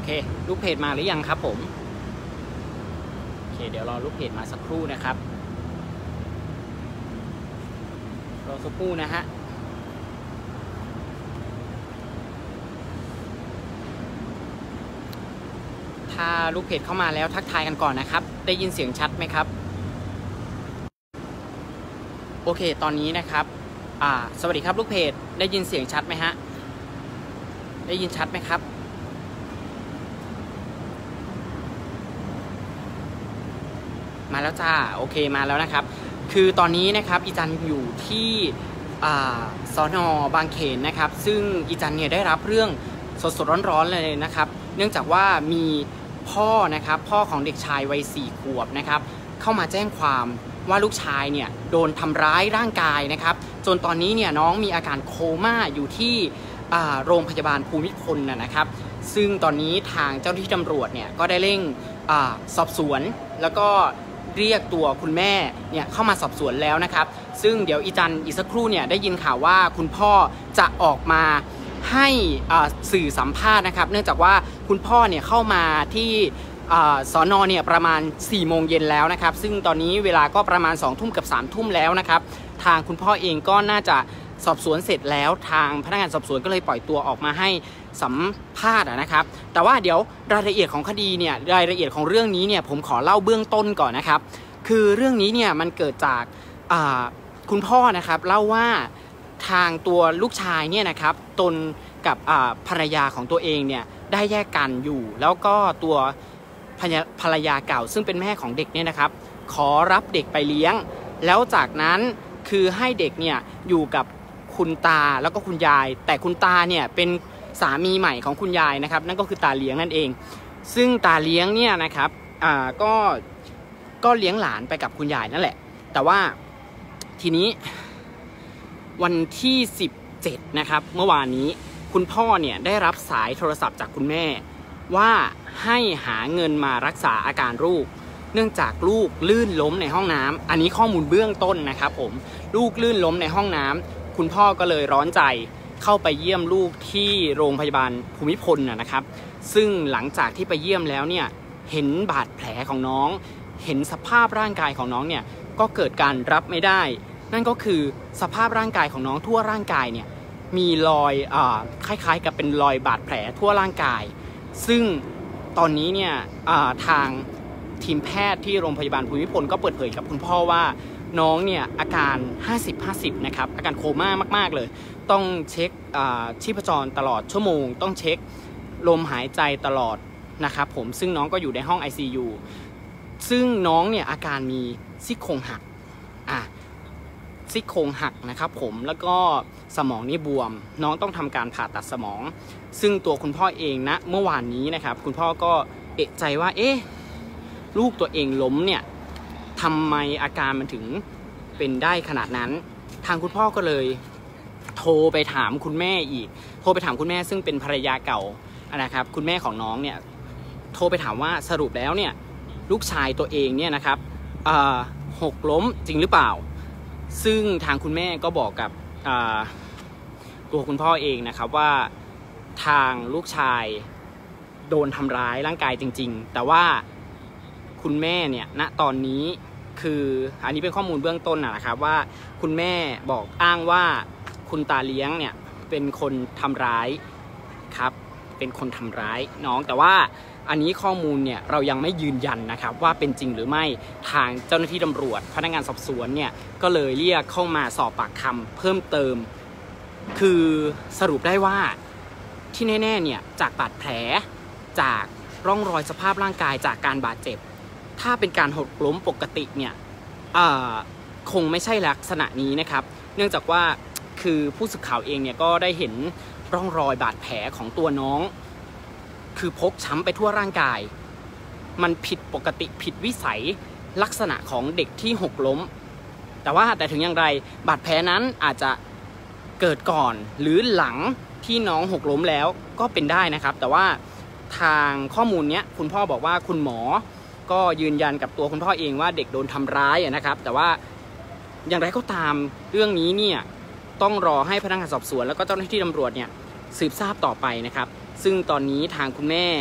เคลูกเพจมาหรือยังครับผมโอเคเดี๋ยวรอลูกเพจมาสักครู่นะครับรอสักครู่นะฮะถ้าลูกเพจเข้ามาแล้วทักทายกันก่อนนะครับได้ยินเสียงชัดไหมครับโอเคตอนนี้นะครับสวัสดีครับลูกเพจได้ยินเสียงชัดไหมฮะได้ยินชัดไหมครับมาแล้วจ้าโอเคมาแล้วนะครับคือตอนนี้นะครับอีจันอยู่ที่สน.บางเขนนะครับซึ่งอีจันเนี่ยได้รับเรื่องสดๆร้อนๆเลยนะครับเนื่องจากว่ามีพ่อนะครับพ่อของเด็กชายวัย4 ขวบนะครับเข้ามาแจ้งความว่าลูกชายเนี่ยโดนทำร้ายร่างกายนะครับจนตอนนี้เนี่ยน้องมีอาการโคม่าอยู่ที่โรงพยาบาลภูมิพลนะครับซึ่งตอนนี้ทางเจ้าหน้าที่ตำรวจเนี่ยก็ได้เร่งสอบสวนแล้วก็เรียกตัวคุณแม่เนี่ยเข้ามาสอบสวนแล้วนะครับซึ่งเดี๋ยวอีจันอีกสักครู่เนี่ยได้ยินข่าวว่าคุณพ่อจะออกมาให้สื่อสัมภาษณ์นะครับเนื่องจากว่าคุณพ่อเนี่ยเข้ามาที่สน.เนี่ยประมาณ4 โมงเย็นแล้วนะครับซึ่งตอนนี้เวลาก็ประมาณ2 ทุ่มกับ3 ทุ่มแล้วนะครับทางคุณพ่อเองก็น่าจะสอบสวนเสร็จแล้วทางพนักงานสอบสวนก็เลยปล่อยตัวออกมาให้สัมภาษณ์นะครับแต่ว่าเดี๋ยวรายละเอียดของคดีเนี่ยรายละเอียดของเรื่องนี้เนี่ยผมขอเล่าเบื้องต้นก่อนนะครับคือเรื่องนี้เนี่ยมันเกิดจากคุณพ่อนะครับเล่าว่าทางตัวลูกชายเนี่ยนะครับตนกับภรรยาของตัวเองเนี่ยได้แยกกันอยู่แล้วก็ตัวภรรยาเก่าซึ่งเป็นแม่ของเด็กเนี่ยนะครับขอรับเด็กไปเลี้ยงแล้วจากนั้นคือให้เด็กเนี่ยอยู่กับคุณตาแล้วก็คุณยายแต่คุณตาเนี่ยเป็นสามีใหม่ของคุณยายนะครับนั่นก็คือตาเลี้ยงนั่นเองซึ่งตาเลี้ยงเนี่ยนะครับก็เลี้ยงหลานไปกับคุณยายนั่นแหละแต่ว่าทีนี้วันที่17นะครับเมื่อวานนี้คุณพ่อเนี่ยได้รับสายโทรศัพท์จากคุณแม่ว่าให้หาเงินมารักษาอาการลูกเนื่องจากลูกลื่นล้มในห้องน้ำอันนี้ข้อมูลเบื้องต้นนะครับผมลูกลื่นล้มในห้องน้ำคุณพ่อก็เลยร้อนใจเข้าไปเยี่ยมลูกที่โรงพยาบาลภูมิพลนะครับซึ่งหลังจากที่ไปเยี่ยมแล้วเนี่ยเห็นบาดแผลของน้องเห็นสภาพร่างกายของน้องเนี่ยก็เกิดการรับไม่ได้นั่นก็คือสภาพร่างกายของน้องทั่วร่างกายเนี่ยมีรอยคล้ายๆกับเป็นรอยบาดแผลทั่วร่างกายซึ่งตอนนี้เนี่ยทางทีมแพทย์ที่โรงพยาบาลภูมิพลก็เปิดเผยกับคุณพ่อว่าน้องเนี่ยอาการ 50-50 นะครับอาการโคม่ามากๆเลยต้องเช็คชีพจรตลอดชั่วโมงต้องเช็คลมหายใจตลอดนะครับผมซึ่งน้องก็อยู่ในห้อง ICU ซึ่งน้องเนี่ยอาการมีซี่โครงหักซี่โครงหักนะครับผมแล้วก็สมองนี่บวมน้องต้องทำการผ่าตัดสมองซึ่งตัวคุณพ่อเองนะเมื่อวานนี้นะครับคุณพ่อก็เอะใจว่าลูกตัวเองล้มเนี่ยทำไมอาการมันถึงเป็นได้ขนาดนั้นทางคุณพ่อก็เลยโทรไปถามคุณแม่อีกโทรไปถามคุณแม่ซึ่งเป็นภรรยาเก่านะครับคุณแม่ของน้องเนี่ยโทรไปถามว่าสรุปแล้วเนี่ยลูกชายตัวเองเนี่ยนะครับหกล้มจริงหรือเปล่าซึ่งทางคุณแม่ก็บอกกับตัวคุณพ่อเองนะครับว่าทางลูกชายโดนทำร้ายร่างกายจริงๆแต่ว่าคุณแม่เนี่ยณตอนนี้คืออันนี้เป็นข้อมูลเบื้องต้นนะครับว่าคุณแม่บอกอ้างว่าคุณตาเลี้ยงเนี่ยเป็นคนทำร้ายครับเป็นคนทำร้ายน้องแต่ว่าอันนี้ข้อมูลเนี่ยเรายังไม่ยืนยันนะครับว่าเป็นจริงหรือไม่ทางเจ้าหน้าที่ตำรวจพนักงานสอบสวนเนี่ยก็เลยเรียกเข้ามาสอบปากคำเพิ่มเติมคือสรุปได้ว่าที่แน่ๆเนี่ยจากบาดแผลจากร่องรอยสภาพร่างกายจากการบาดเจ็บถ้าเป็นการหกล้มปกติเนี่ยคงไม่ใช่ลักษณะนี้นะครับเนื่องจากว่าคือผู้สื่อข่าวเองเนี่ยก็ได้เห็นร่องรอยบาดแผลของตัวน้องคือพกช้ำไปทั่วร่างกายมันผิดปกติผิดวิสัยลักษณะของเด็กที่หกล้มแต่ถึงอย่างไรบาดแผลนั้นอาจจะเกิดก่อนหรือหลังที่น้องหกล้มแล้วก็เป็นได้นะครับแต่ว่าทางข้อมูลเนี้ยคุณพ่อบอกว่าคุณหมอก็ยืนยันกับตัวคุณพ่อเองว่าเด็กโดนทำร้ายนะครับแต่ว่าอย่างไรก็ตามเรื่องนี้เนี่ยต้องรอให้พนักงานสอบสวนแล้วก็เจ้าหน้าที่ตำรวจเนี่ยสืบทราบต่อไปนะครับซึ่งตอนนี้ทางคุณแม่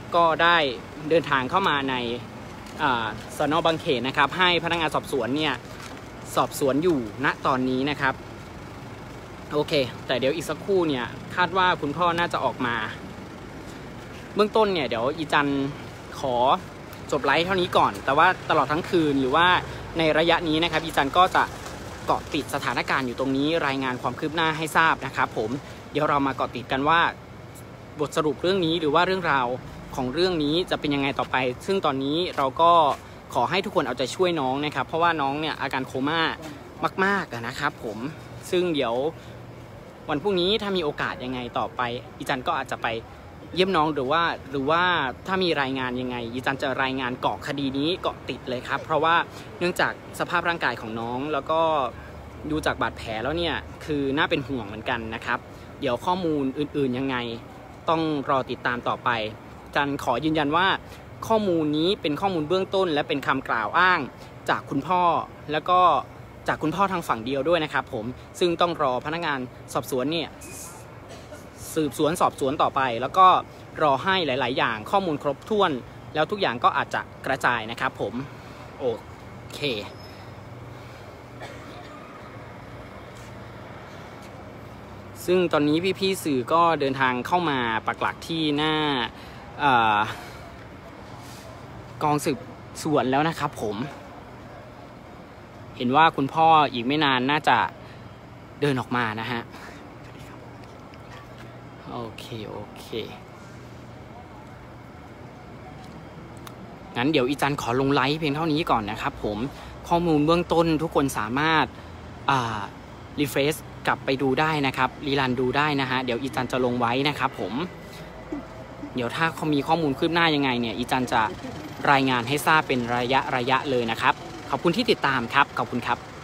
ก็ได้เดินทางเข้ามาในสน.บางเขนนะครับให้พนักงานสอบสวนเนี่ยสอบสวนอยู่ณตอนนี้นะครับโอเคแต่เดี๋ยวอีกสักครู่เนี่ยคาดว่าคุณพ่อน่าจะออกมาเบื้องต้นเนี่ยเดี๋ยวอีจันขอจบไลฟ์เท่านี้ก่อนแต่ว่าตลอดทั้งคืนหรือว่าในระยะนี้นะครับอีจันก็จะเกาะติดสถานการณ์อยู่ตรงนี้รายงานความคืบหน้าให้ทราบนะครับผมเดี๋ยวเรามาเกาะติดกันว่าบทสรุปเรื่องนี้หรือว่าเรื่องราวของเรื่องนี้จะเป็นยังไงต่อไปซึ่งตอนนี้เราก็ขอให้ทุกคนเอาใจช่วยน้องนะครับเพราะว่าน้องเนี่ยอาการโคม่ามากๆนะครับผมซึ่งเดี๋ยววันพรุ่งนี้ถ้ามีโอกาสยังไงต่อไปอีจันก็อาจจะไปเยี่ยมน้องหรือว่าถ้ามีรายงานยังไงอีจันจะรายงานเกาะคดีนี้เกาะติดเลยครับเพราะว่าเนื่องจากสภาพร่างกายของน้องแล้วก็ดูจากบาดแผลแล้วเนี่ยคือน่าเป็นห่วงเหมือนกันนะครับเดี๋ยวข้อมูลอื่นๆยังไงต้องรอติดตามต่อไปจันขอยืนยันว่าข้อมูลนี้เป็นข้อมูลเบื้องต้นและเป็นคำกล่าวอ้างจากคุณพ่อแล้วก็จากคุณพ่อทางฝั่งเดียวด้วยนะครับผมซึ่งต้องรอพนักงานสอบสวนเนี่ยสืบสวนสอบสวนต่อไปแล้วก็รอให้หลายๆอย่างข้อมูลครบถ้วนแล้วทุกอย่างก็อาจจะกระจายนะครับผมโอเคซึ่งตอนนี้พี่ๆสื่อก็เดินทางเข้ามาปักหลักที่หน้ากองสืบสวนแล้วนะครับผมเห็นว่าคุณพ่ออีกไม่นานน่าจะเดินออกมานะฮะโอเคงั้นเดี๋ยวอีจันขอลงไลฟ์เพียงเท่านี้ก่อนนะครับผมข้อมูลเบื้องต้นทุกคนสามารถรีเฟรชกลับไปดูได้นะครับรีรันดูได้นะฮะเดี๋ยวอีจันจะลงไว้นะครับผมเดี๋ยวถ้าเขามีข้อมูลคืบหน้ายังไงเนี่ยอีจันจะรายงานให้ทราบเป็นระยะเลยนะครับขอบคุณที่ติดตามครับขอบคุณครับ